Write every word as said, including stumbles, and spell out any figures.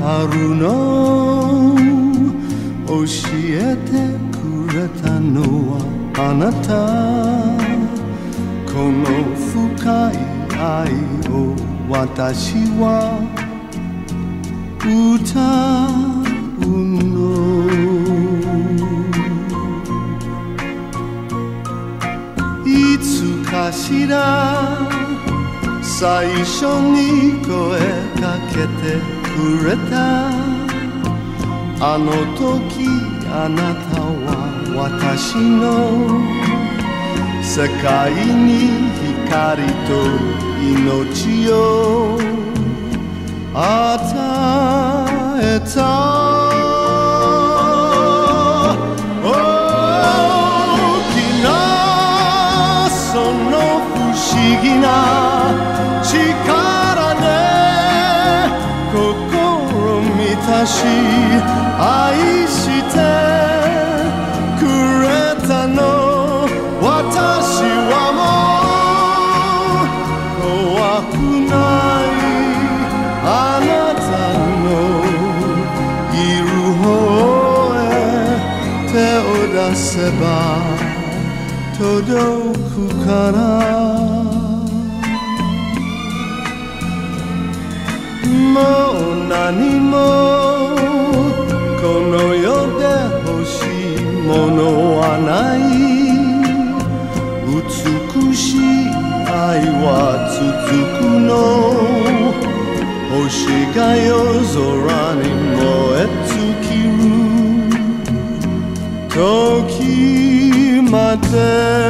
春の教えてくれたのはあなたこの深い愛を私は歌うのいつかしら最初に声かけてくれたあの時あなたは私の世界に光と命を与えた大きなその不思議な力で心満たし愛してくれたの私はもう怖くないあなたのいる方へ手を出せば届くからもう何もこの世で欲しいものはない美しい愛は続くの星が夜空に燃え尽きる時まで